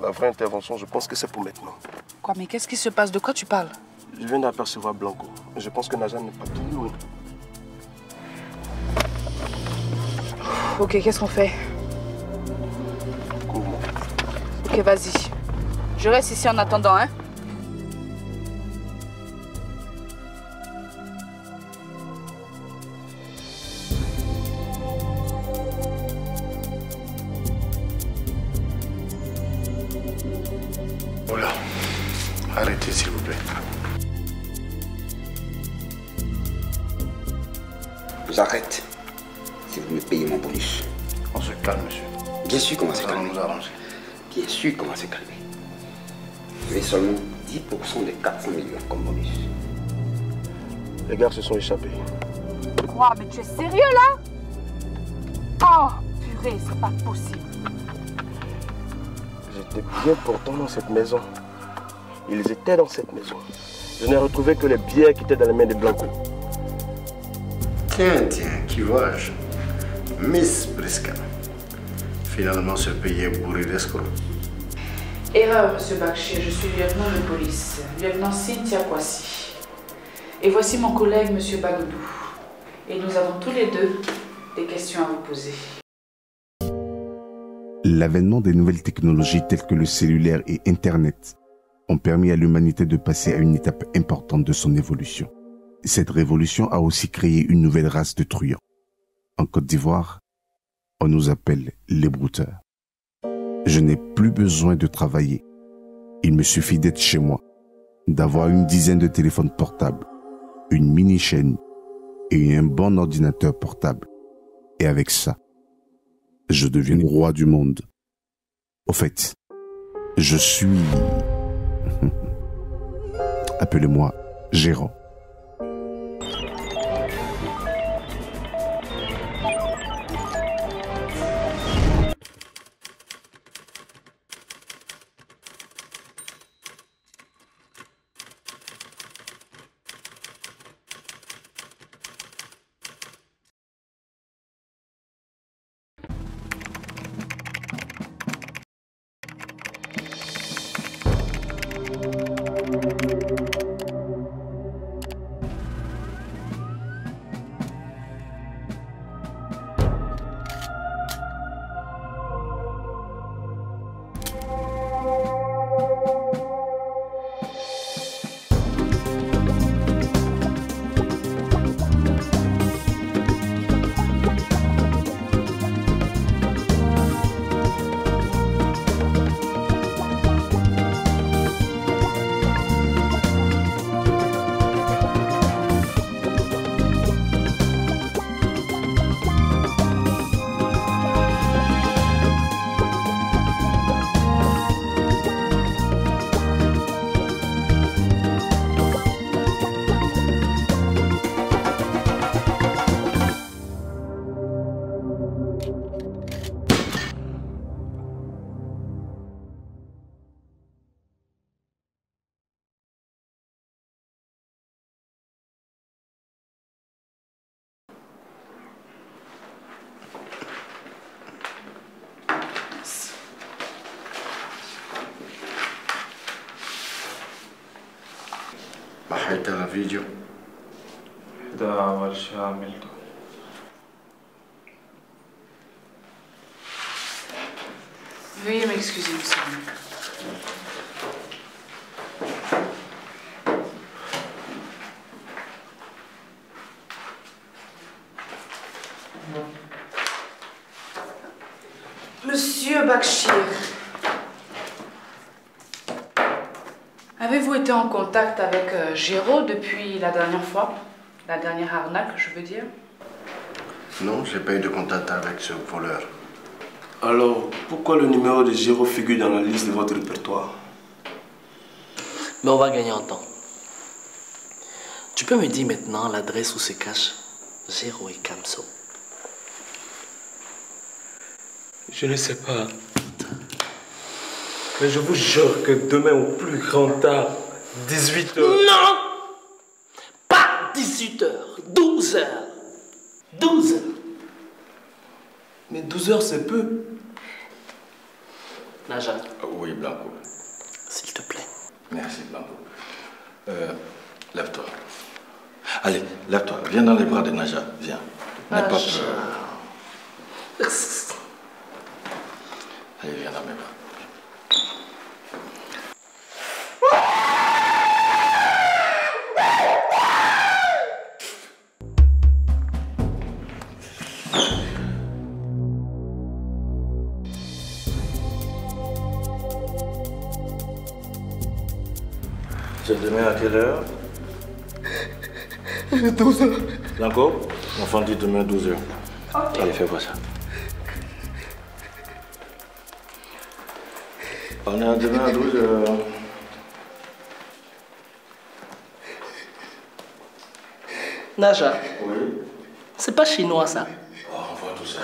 La vraie intervention, je pense que c'est pour maintenant. Quoi, mais qu'est-ce qui se passe? De quoi tu parles? Je viens d'apercevoir Blanco. Je pense que Naja n'est pas tout loin. Ok, qu'est-ce qu'on fait? Cours-moi. Ok, vas-y. Je reste ici en attendant, hein? Voilà. Arrêtez, s'il vous plaît. J'arrête si vous me payez mon bonus. On se calme, monsieur. Bien sûr qu'on va se Nous allons calmer. nous arranger. Bien sûr qu'on va se calmer. Vous avez seulement 10% des 400 millions comme bonus. Les gars se sont échappés. Quoi, mais tu es sérieux là? Oh, purée, c'est pas possible. J'étais bien pourtant dans cette maison. Ils étaient dans cette maison. Je n'ai retrouvé que les billets qui étaient dans les mains de Blanco. Tiens, qui vois-je? Miss Prisca. Finalement, ce pays est bourré d'escrocs. Erreur, monsieur Bakshi, je suis lieutenant de police, lieutenant Cynthia Kwasi. Et voici mon collègue, monsieur Bagoudou. Et nous avons tous les deux des questions à vous poser. L'avènement des nouvelles technologies telles que le cellulaire et Internet ont permis à l'humanité de passer à une étape importante de son évolution. Cette révolution a aussi créé une nouvelle race de truands. En Côte d'Ivoire, on nous appelle les brouteurs. Je n'ai plus besoin de travailler. Il me suffit d'être chez moi, d'avoir une dizaine de téléphones portables, une mini-chaîne et un bon ordinateur portable. Et avec ça, je deviens le roi du monde. Au fait, je suis... Appelez-moi Gérant. محيت الفيديو ده أول شيء عملته. Veuillez m'excuser, monsieur. Monsieur Bakshir, avez-vous été en contact avec Géraud depuis la dernière fois? La dernière arnaque, je veux dire? Non, j'ai pas eu de contact avec ce voleur. Alors, pourquoi le numéro de Géraud figure dans la liste de votre répertoire? Mais on va gagner en temps. Tu peux me dire maintenant l'adresse où se cache Géraud et Kamso? Je ne sais pas. Mais je vous jure que demain au plus grand tard, 18h. Non! Pas 18h, 12h. 12h. Mais 12 heures, c'est peu. Naja. Oui, Blanco. S'il te plaît. Merci, Blanco. Lève-toi. Allez, lève-toi. Viens dans les bras de Naja. Viens. N'aie pas peur. Allez, viens dans mes bras. C'est demain à quelle heure? 12h. Blanco, l'enfant dit demain 12h. Okay. Allez, fais-moi ça. On est demain à 12h. Naja. Oui. C'est pas chinois ça. Oh, on voit tout ça.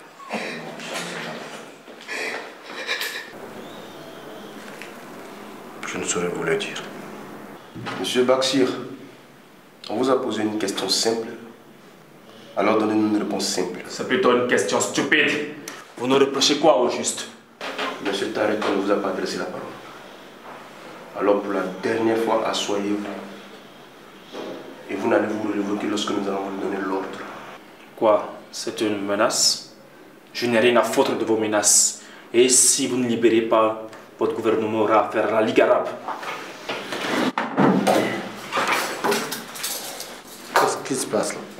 Je ne saurais vous le dire. Monsieur Bakshir, on vous a posé une question simple. Alors donnez-nous une réponse simple. C'est plutôt une question stupide. Vous nous reprochez quoi au juste? Monsieur Tarek, on ne vous a pas adressé la parole. Alors pour la dernière fois, asseyez-vous. Et vous n'allez vous révoquer lorsque nous allons vous donner l'ordre. Quoi? C'est une menace? Je n'ai rien à foutre de vos menaces. Et si vous ne libérez pas, votre gouvernement aura affaire à la Ligue arabe. Qu'est-ce qui se passe là?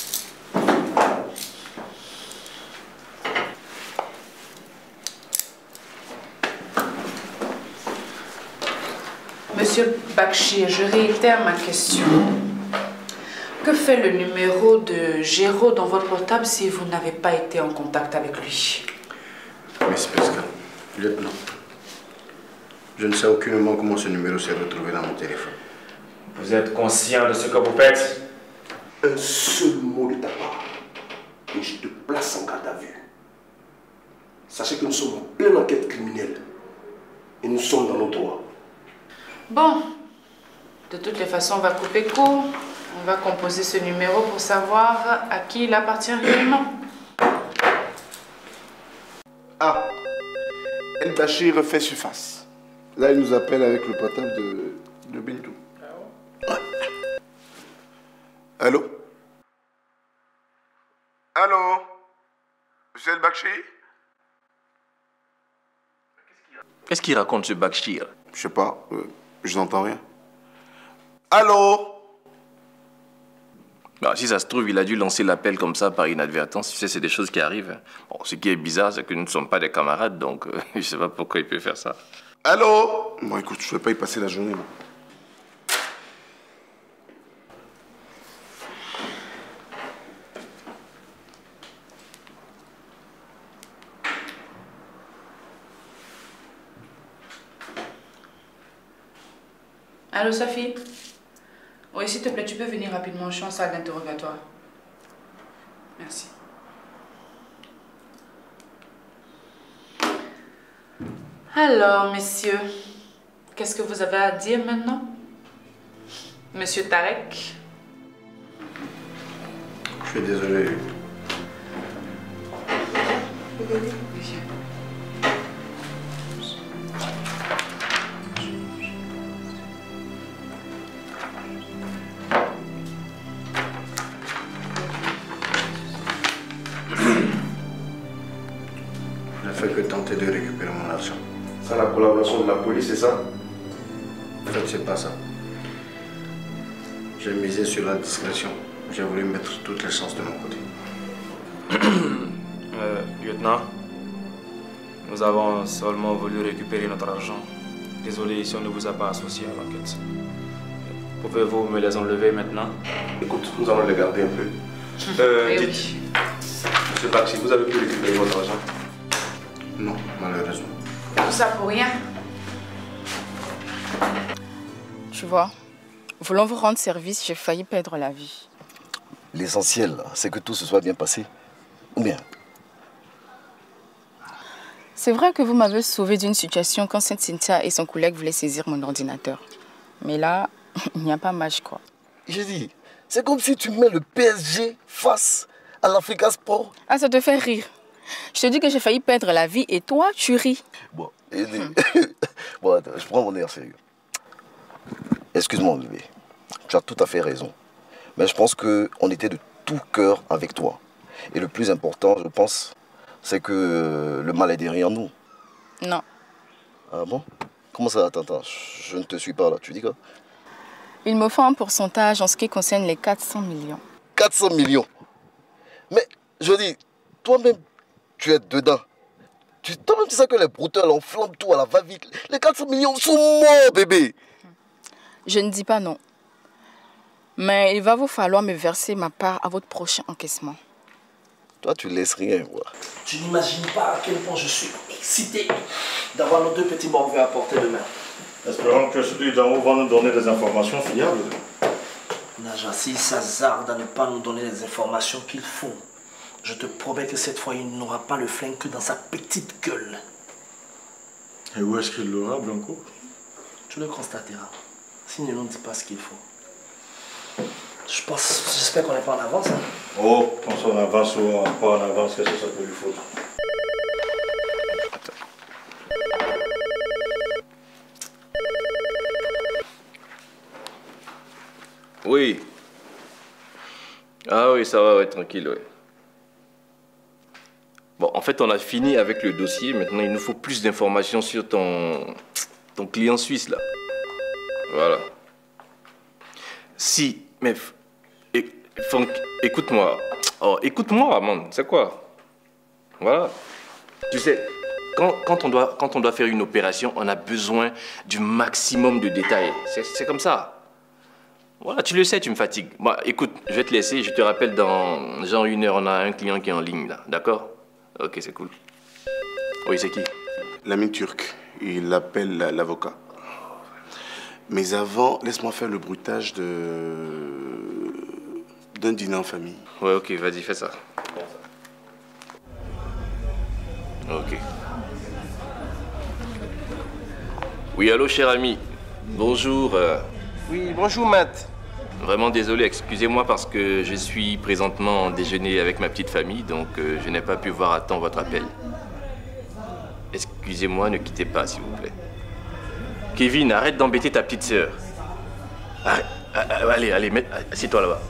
Monsieur Bakshir, je réitère ma question. Que fait le numéro de Géraud dans votre portable si vous n'avez pas été en contact avec lui? Miss Pesca, lieutenant, je ne sais aucunement comment ce numéro s'est retrouvé dans mon téléphone. Vous êtes conscient de ce que vous faites? Un seul mot de ta part et je te place en garde à vue. Sachez que nous sommes en pleine enquête criminelle et nous sommes dans nos droits. Bon, de toutes les façons, on va couper court. On va composer ce numéro pour savoir à qui il appartient réellement. Ah, El Bachir refait surface. Là, il nous appelle avec le portable de Bintou. Ouais. Allô? Allô? Monsieur El Bachir? Qu'est-ce qu'il raconte ce Bakshir? Je sais pas, je n'entends rien. Allô? Bah, si ça se trouve, il a dû lancer l'appel comme ça par inadvertance. Tu sais, c'est des choses qui arrivent. Bon, ce qui est bizarre, c'est que nous ne sommes pas des camarades, donc je sais pas pourquoi il peut faire ça. Allô? Bon, écoute, je ne vais pas y passer la journée. Moi. Allô, Sophie? Oui, s'il te plaît, tu peux venir rapidement. Je suis en salle d'interrogatoire. Merci. Alors, messieurs, qu'est-ce que vous avez à dire maintenant? Monsieur Tarek? Je suis désolé. Je ne fais que tenter de récupérer mon argent. Sans la collaboration de la police, c'est ça? En fait, c'est pas ça. J'ai misé sur la discrétion. J'ai voulu mettre toutes les chances de mon côté. Lieutenant, nous avons seulement voulu récupérer notre argent. Désolé si on ne vous a pas associé à l'enquête. Pouvez-vous me les enlever maintenant? Écoute, nous allons les garder un peu. Dites, Oui. Monsieur Bakshi, vous avez pu récupérer votre argent? Non, malheureusement. Tout ça pour rien. Tu vois, voulant vous rendre service, j'ai failli perdre la vie. L'essentiel, c'est que tout se soit bien passé. Ou bien? C'est vrai que vous m'avez sauvé d'une situation quand Sainte Cynthia et son collègue voulaient saisir mon ordinateur. Mais là, il n'y a pas match, quoi. J'ai dit, c'est comme si tu mets le PSG face à l'Africa Sport. Ah, ça te fait rire. Je te dis que j'ai failli perdre la vie et toi, tu ris. Bon, Bon, attends, je prends mon air sérieux. Excuse-moi, bébé. Tu as tout à fait raison. Mais je pense qu'on était de tout cœur avec toi. Et le plus important, je pense, c'est que le mal est derrière nous. Non. Ah bon? Comment ça? Attends, je ne te suis pas là. Tu dis quoi? Il me faut un pourcentage en ce qui concerne les 400 millions. 400 millions? Mais, je dis, toi-même, tu es dedans. Toi-même, tu sais que les brouteurs enflamment tout à la va-vite. Les 400 millions sont morts, bébé. Je ne dis pas non. Mais il va vous falloir me verser ma part à votre prochain encaissement. Toi, tu laisses rien, quoi. Tu n'imagines pas à quel point je suis excité d'avoir nos deux petits morveux à portée de main. Espérons que celui d'en haut va nous donner des informations fiables. Naja, s'il s'hasarde à ne pas nous donner les informations qu'il faut, je te promets que cette fois, il n'aura pas le flingue que dans sa petite gueule. Et où est-ce qu'il l'aura, Blanco? Tu le constateras. S'il ne nous dit pas ce qu'il faut. J'espère qu'on n'est pas en avance. Hein? Oh, qu'on soit en avance ou pas en avance, qu'est-ce que ça peut lui foutre? Oui. Ah oui, ça va, ouais, tranquille, ouais. Bon, en fait, on a fini avec le dossier. Maintenant, il nous faut plus d'informations sur ton client suisse, là. Voilà. Si, mais... écoute-moi. Oh, écoute-moi, Amand. C'est quoi? Voilà. Tu sais, quand on doit faire une opération, on a besoin du maximum de détails. C'est comme ça. Voilà, tu le sais, tu me fatigues. Bon, écoute, je vais te laisser. Je te rappelle dans genre 1 heure, on a un client qui est en ligne, là. D'accord? Ok, c'est cool. Oui, c'est qui? L'ami turc. Il appelle l'avocat. Mais avant, laisse-moi faire le bruitage d'un dîner en famille. Ouais, ok, vas-y, fais ça. Ok. Oui, allô, cher ami. Bonjour. Oui, bonjour, Matt. Vraiment désolé, excusez-moi parce que je suis présentement en déjeuner avec ma petite famille, donc je n'ai pas pu voir à temps votre appel. Excusez-moi, ne quittez pas, s'il vous plaît. Kevin, arrête d'embêter ta petite sœur. Allez, assieds-toi là-bas.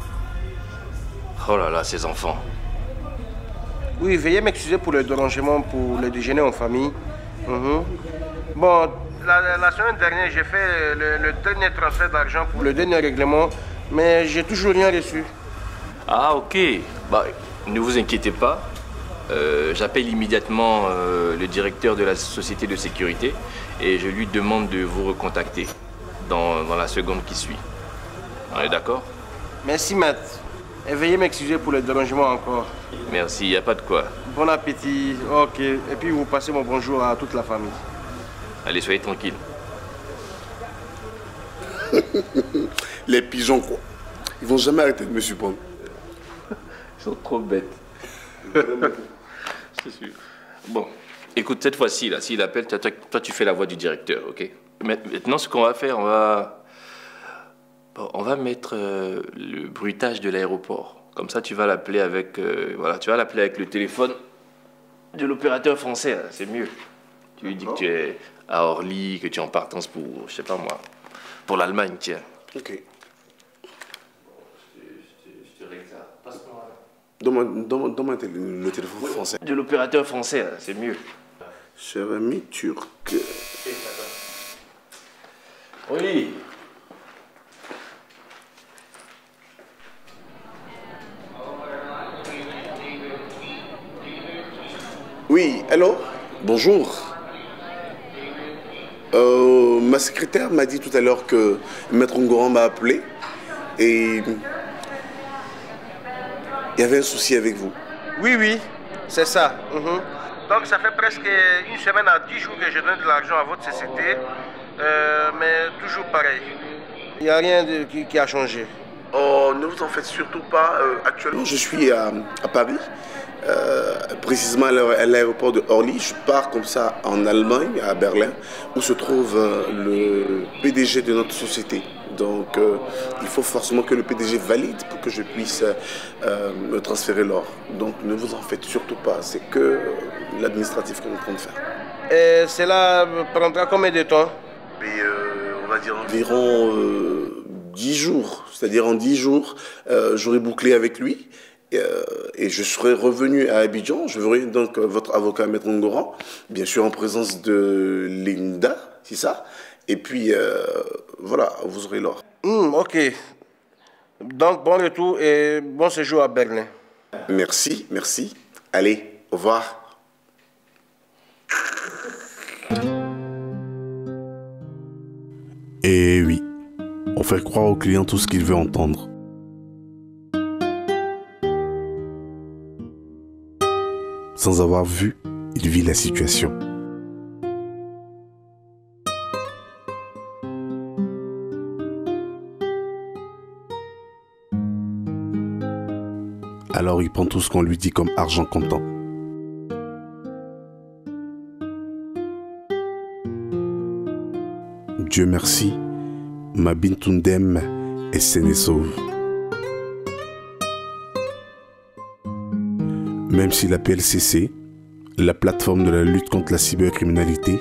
Oh là là, ces enfants. Oui, veuillez m'excuser pour le dérangement pour le déjeuner en famille. Bon, la semaine dernière, j'ai fait le dernier transfert d'argent pour le dernier règlement, mais j'ai toujours rien reçu. Ah, ok. Bah, ne vous inquiétez pas. J'appelle immédiatement le directeur de la société de sécurité et je lui demande de vous recontacter dans la seconde qui suit. On est d'accord? Merci, Matt. Et veuillez m'excuser pour le dérangement encore. Merci, il n'y a pas de quoi. Bon appétit. Ok. Et puis vous passez mon bonjour à toute la famille. Allez, soyez tranquille. Les pigeons, quoi. Ils vont jamais arrêter de me surprendre. Ils sont trop bêtes. C'est sûr. Bon, écoute, cette fois-ci, là, s'il appelle, toi, tu fais la voix du directeur, ok? Maintenant, ce qu'on va faire, on va mettre le bruitage de l'aéroport. Comme ça, tu vas l'appeler avec, tu vas l'appeler avec le téléphone de l'opérateur français. C'est mieux. Tu lui dis que tu es à Orly, que tu es en partance pour, je sais pas moi, pour l'Allemagne, tiens. Ok. Je te règle ça. Passe-moi. Donne-moi le téléphone français. De l'opérateur français, c'est mieux. Cher ami turc. Oui. Oui, allô? Bonjour. Ma secrétaire m'a dit tout à l'heure que Maître Ngoran m'a appelé et il y avait un souci avec vous. Oui, c'est ça. Donc ça fait presque 1 semaine à 10 jours que je donne de l'argent à votre société, mais toujours pareil. Il n'y a rien qui a changé. Oh, ne vous en faites surtout pas. Actuellement, je suis à Paris, précisément à l'aéroport de Orly. Je pars comme ça en Allemagne, à Berlin, où se trouve le PDG de notre société. Donc, il faut forcément que le PDG valide pour que je puisse me transférer l'or. Donc, ne vous en faites surtout pas. C'est que l'administratif qu'on est en train de faire. Et cela prendra combien de temps? On va dire environ 10 jours. C'est-à-dire en 10 jours, j'aurai bouclé avec lui et je serai revenu à Abidjan. Je verrai donc votre avocat, Maître Ngora, bien sûr en présence de Linda, c'est ça? Et puis, voilà, vous aurez l'or. Ok. Donc, bon retour et bon séjour à Berlin. Merci, merci. Allez, au revoir. Et oui, on fait croire au client tout ce qu'il veut entendre. Sans avoir vu, il vit la situation. Alors il prend tout ce qu'on lui dit comme argent comptant. Dieu merci, ma Bintundem est saine et sauve. Même si la PLCC, la plateforme de la lutte contre la cybercriminalité,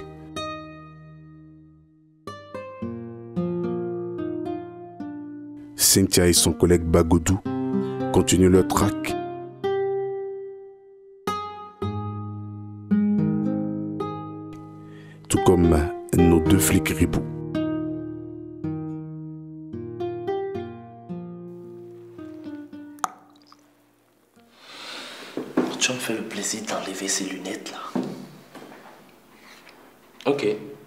Cynthia et son collègue Bagodou continuent leur traque. Tout comme nos 2 flics ripoux. Tu me fais le plaisir d'enlever ces lunettes là. Ok.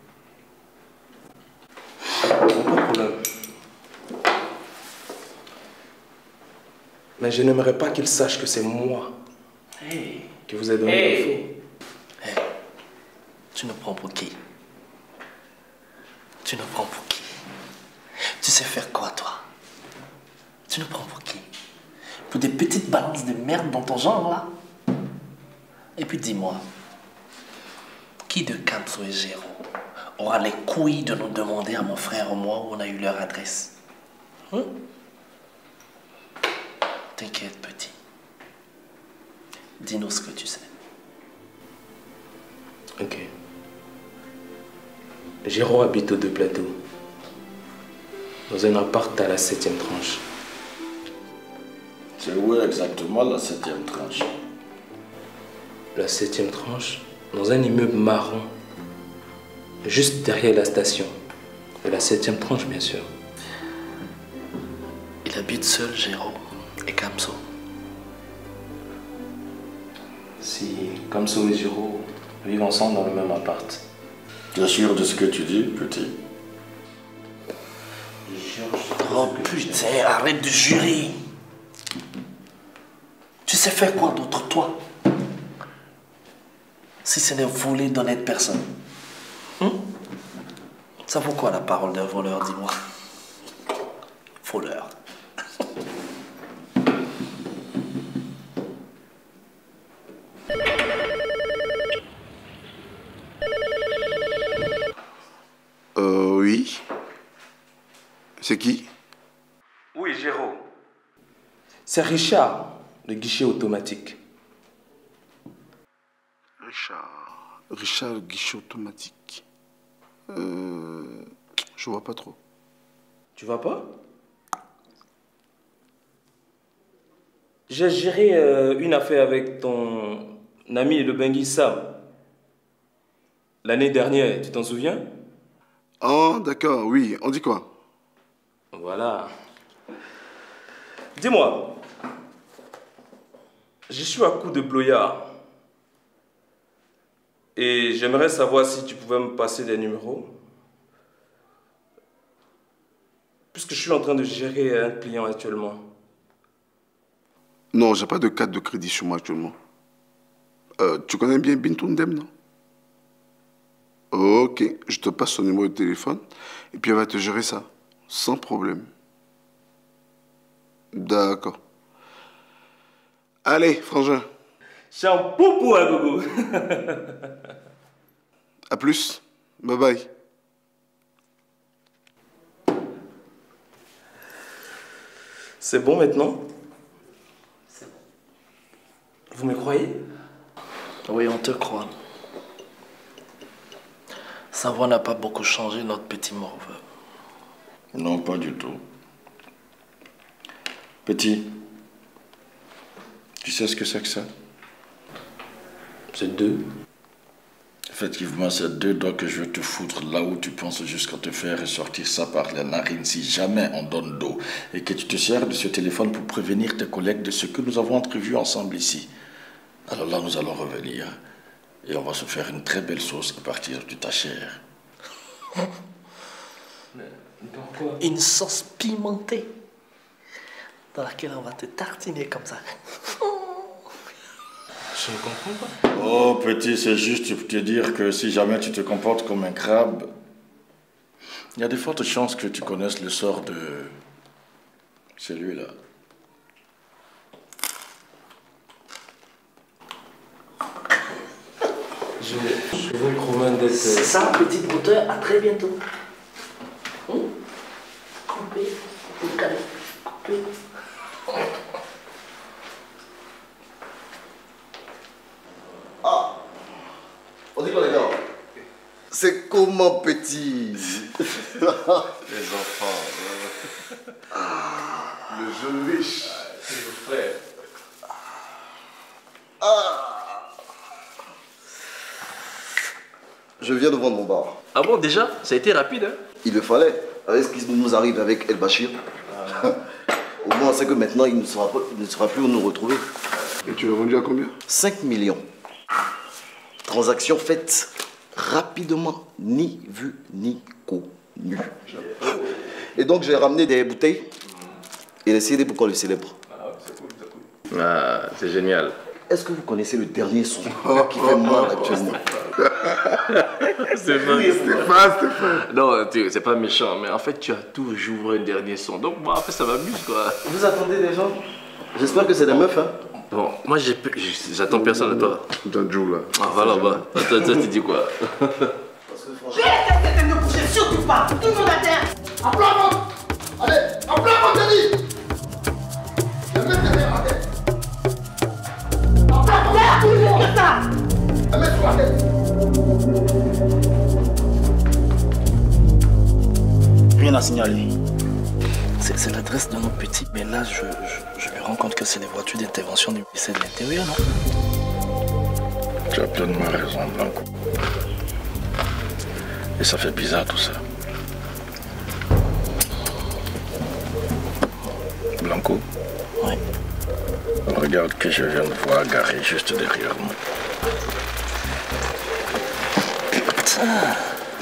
Pas de problème. Mais je n'aimerais pas qu'il sache que c'est moi qui vous ai donné l'info. Hey. Tu nous prends pour qui? Tu nous prends pour qui? Tu sais faire quoi toi? Tu nous prends pour qui? Pour des petites balances de merde dans ton genre là? Et puis dis-moi, qui de Kamso et Géraud aura les couilles de nous demander à mon frère ou moi où on a eu leur adresse? T'inquiète petit. Dis-nous ce que tu sais. Ok. Géraud habite aux 2 plateaux. Dans un appart à la 7e tranche. C'est où exactement la 7e tranche? La 7e tranche, dans un immeuble marron, juste derrière la station. De la 7e tranche, bien sûr. Il habite seul, Géraud et Kamso. Si Kamso et Géraud vivent ensemble dans le même appart. Tu es sûr de ce que tu dis, petit? Oh putain, arrête de jurer. Tu sais faire quoi d'autre, toi? Si ce n'est voler d'honnêtes personnes. Ça vaut quoi la parole d'un voleur, dis-moi? Voleur. Oui. C'est qui? Oui, Géraud. C'est Richard, le guichet automatique. Richard, le guichet automatique. Je vois pas trop. Tu vois pas? J'ai géré une affaire avec ton ami le Bengui Sam. L'année dernière, tu t'en souviens? Oh, d'accord, oui. On dit quoi? Voilà. Dis-moi, je suis à coup de bloyard. Et j'aimerais savoir si tu pouvais me passer des numéros. Puisque je suis en train de gérer un client actuellement. Non, j'ai pas de carte de crédit sur moi actuellement. Tu connais bien Bintundem, non? Ok, je te passe son numéro de téléphone et puis elle va te gérer ça, sans problème. D'accord. Allez, frangin. Shampoo pour un gogo. À plus. Bye bye. C'est bon maintenant? C'est bon. Vous me croyez? Oui, on te croit. Sa voix n'a pas beaucoup changé, notre petit morveux. Non, pas du tout. Petit, tu sais ce que c'est que ça? C'est 2. Effectivement, c'est 2 doigts que je vais te foutre là où tu penses jusqu'à te faire ressortir ça par les narines si jamais on donne d'eau et que tu te sers de ce téléphone pour prévenir tes collègues de ce que nous avons entrevu ensemble ici. Alors là, nous allons revenir et on va se faire une très belle sauce à partir de ta chair. Une sauce pimentée dans laquelle on va te tartiner comme ça. Je ne comprends pas. Oh, petit, c'est juste pour te dire que si jamais tu te comportes comme un crabe, il y a de fortes chances que tu connaisses le sort de celui-là. Je vous promets d'être... C'est ça, petit brouteur, à très bientôt. Coupé, calé, coupé. Ah, on dit quoi les gars? C'est comment petit? Les enfants. Le jeune riche. C'est le frère. Je viens de vendre mon bar. Ah bon, déjà? Ça a été rapide, hein? Il le fallait. Avec ce qui nous arrive avec El Bachir. Au moins, on sait que maintenant, il ne sera plus où nous retrouver. Et tu l'as vendu à combien? 5 millions. Transaction faite rapidement, ni vu ni connu. Et donc, j'ai ramené des bouteilles et les CD pour qu'on le célèbre. Ah, c'est génial. Est-ce que vous connaissez le dernier son qui fait mal actuellement? Stéphane. Non, c'est pas méchant, mais en fait, tu as toujours un dernier son. Donc, moi, en fait, ça m'amuse, quoi. Vous attendez des gens? J'espère que c'est des meufs, hein? Bon, moi, j'attends personne de toi. Danjou, là. Ah, voilà, bah. Toi, tu dis quoi? Je vais ne bouger surtout pas. Tout le monde à terre. En plein ventre. Allez, en plein ventre, j'ai dit. Je vais mettre derrière la tête. En plein ventre. Tout le monde. C'est ça. Je vais mettre sur la tête. Rien à signaler. C'est l'adresse de nos petits, mais là, je me rends compte que c'est les voitures d'intervention du ministère de l'Intérieur, non? Tu as pleinement raison, Blanco. Et ça fait bizarre tout ça. Blanco? Oui. Regarde que je viens de voir garé juste derrière moi. Putain.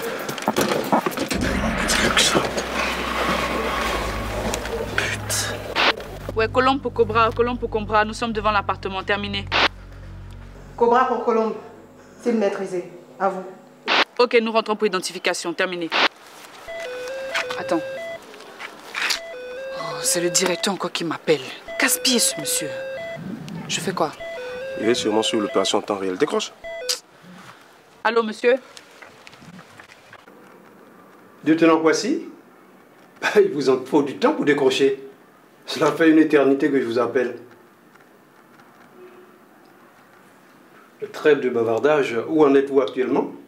Ouais, Colombe pour Cobra, nous sommes devant l'appartement, terminé. Cobra pour Colombe, c'est maîtrisé. À vous. Ok, nous rentrons pour identification, terminé. Attends. Oh, c'est le directeur encore qui m'appelle. Casse-pied ce monsieur. Je fais quoi? Il est sûrement sur l'opération en temps réel. Décroche. Allô, monsieur? Lieutenant Kwasi, il vous en faut du temps pour décrocher. Cela fait une éternité que je vous appelle. Trêve de bavardage, où en êtes-vous actuellement?